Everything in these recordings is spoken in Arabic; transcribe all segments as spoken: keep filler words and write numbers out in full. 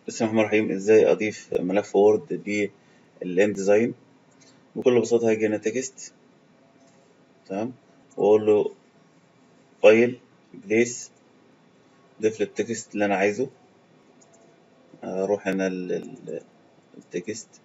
بسم الله الرحمن الرحيم. ازاي اضيف ملف وورد للان ديزاين؟ بكل بساطه هاجي هنا تكست، تمام، واقول له فايل بليس، ضيف لي التكست اللي انا عايزه. اروح هنا للتكست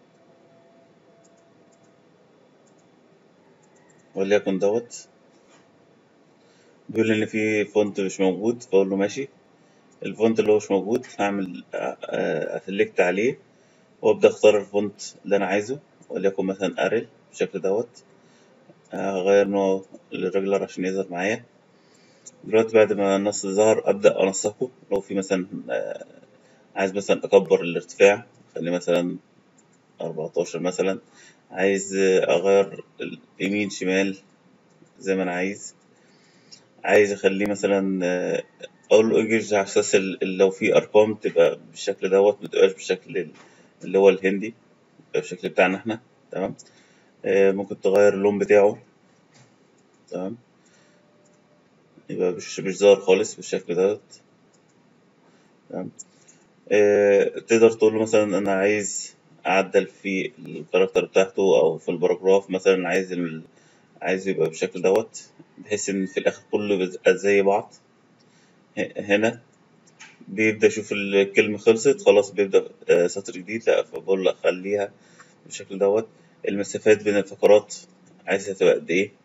وليكن دوت. بيقول لي ان في فونت مش موجود، فاقول له ماشي. الفونت اللي هو مش موجود هعمل اسلكت عليه وابدا اختار الفونت اللي انا عايزه، وليكن مثلا اريل بالشكل دوت. هغير نوعه للريجولار عشان يظهر معايا. دلوقتي بعد ما النص ظهر أبدأ أنسقه. لو في مثلا آه، عايز مثلا أكبر الارتفاع، خليه مثلا أربعتاشر مثلا. عايز آه، أغير يمين شمال زي ما أنا عايز. عايز أخليه مثلا آه، أقول له انجز على أساس ال- لو في أرقام تبقى بالشكل دوت، متبقاش بالشكل ال- اللي هو الهندي، يبقى بالشكل بتاعنا احنا. تمام. آه، ممكن تغير اللون بتاعه، تمام، يبقى مش مش ظاهر خالص بالشكل دوت. تمام. آه، تقدر تقول له مثلا أنا عايز أعدل في الكاركتر بتاعته أو في الباراجراف، مثلا عايز ال... عايز يبقى بالشكل دوت، بحيث إن في الآخر كله بيبقى زي بعض. ه- هنا بيبدأ يشوف الكلمة خلصت خلاص، بيبدأ آه، سطر جديد. لأ، فبقول له خليها بالشكل دوت. المسافات بين الفقرات عايزها تبقى قد إيه؟